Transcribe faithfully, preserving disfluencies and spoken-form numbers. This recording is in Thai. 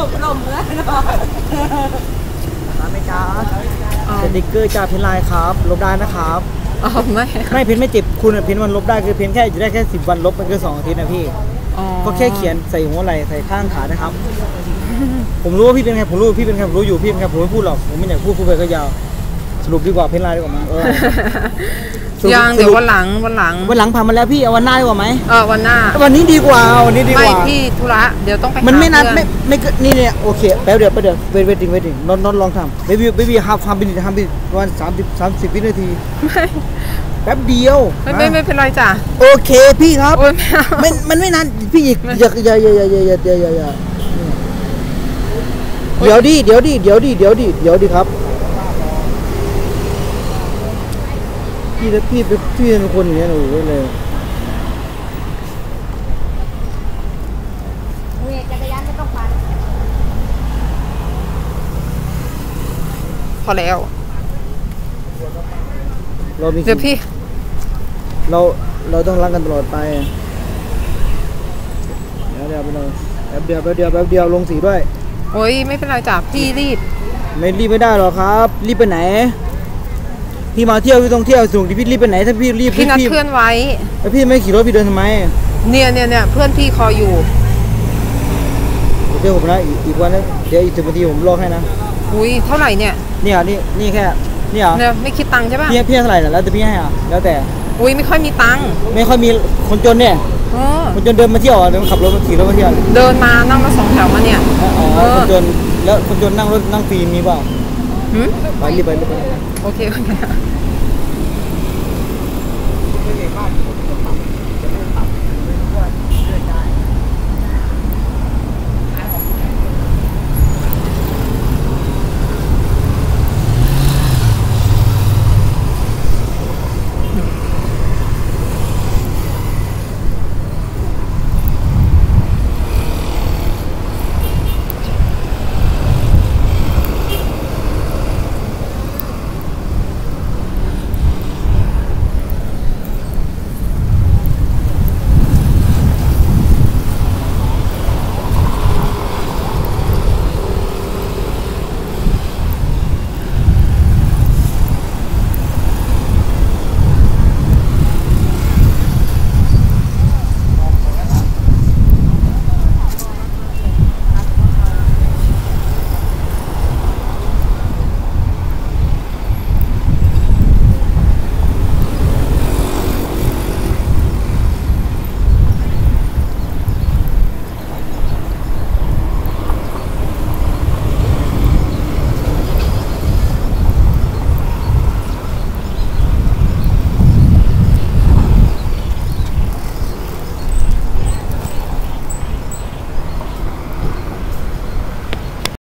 บลมเลยเนาะร้านไม่จ้าสติ๊กเกอร์จ้าเพนไลน์ครับลบได้นะครับอ๋อไม่ไม่เพนไม่เจ็บคุณเพนมันลบได้คือเพนแค่อยู่ได้แค่สิบวันลบมันคือสองอาทิตย์นะพี่ก็แค่เขียนใส่หัวไหล่ใส่ข้างขานะครับผมรู้ว่าพี่เป็นใครผมรู้พี่เป็นใครผมรู้อยู่พี่เป็นใครผมไม่พูดหรอกผมไม่อยากพูดพูดไปก็ยาวสรุปดีกว่าเพนไลน์ดีกว่ามั้งยังเดี๋ยววันหลังวันหลังวันหลังผ่านมาแล้วพี่เอาวันหน้าดีกว่าไหมเออวันหน้าวันนี้ดีกว่าวันนี้ดีกว่าไม่พี่ธุระเดี๋ยวต้องไปมันไม่นัดไม่ไม่นี่เนี่ยโอเคแป๊บเดียวแป๊บเดียวเวทเวทติ้งเวทติ้งนอนนอนลองทำเบบี้เบบี้ฮับทำบินทำบินวันสามสิบสามสิบวินาทีไม่แป๊บเดียวไม่ไม่ไม่เป็นไรจ้ะโอเคพี่ครับไม่มันไม่นานพี่อย่าอย่าอย่าอย่าอย่าอย่าอย่าอย่าอย่าเดี๋ยวดิเดี๋ยวดิเดี๋ยวดิเดี๋ยวดิเดี๋ยวดิครับพี่พี่พี่เป็นคนอย่างนี้หนูเลยจักรยานไม่ต้องปั่นพอแล้วเรามีเดี๋ยวพี่เราเราต้องรักกันตลอดไปเดี๋ยวเดี๋ยวไปเลยแป๊บเดียวแป๊บเดียวแป๊บเดียวลงสีด้วยโอ้ยไม่เป็นไรจ้ะพี่รีบไม่รีบไม่ได้หรอกครับรีบไปไหนพี่มาเที่ยวพี่ต้องเที่ยวสูงที่พี่รีบไปไหนถ้าพี่รีบพี่นัดเพื่อนไว้แล้วพี่ไม่ขี่รถพี่เดินทำไมเนี่ยเนี่ยเนี่ยเพื่อนพี่คอยอยู่เดี๋ยวผมนะอีกวันนึงเดี๋ยวอีกสิบนาทีผมลอกให้นะอุ้ยเท่าไหร่เนี่ยเนี่ยนี่นี่แค่นี่เหรอเนี่ยไม่คิดตังค์ใช่ป่ะพี่พี่เท่าไหร่แล้วแต่พี่ให้อ่ะแล้วแต่อุ้ยไม่ค่อยมีตังค์ไม่ค่อยมีคนจนเนี่ยคนจนเดินมาเที่ยวเดินขับรถมาขี่รถมาเที่ยวเดินมานั่งมาสองแถวมาเนี่ยอ๋อคนจนแล้วคนจนนั่งรถนั่งฟรีมีเปล่าไปรีบไปรีบไปโอเคโอเค